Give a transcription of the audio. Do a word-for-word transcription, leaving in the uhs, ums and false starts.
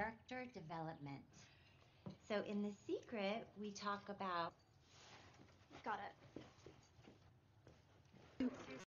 character development. So in The Secret, we talk about Got it.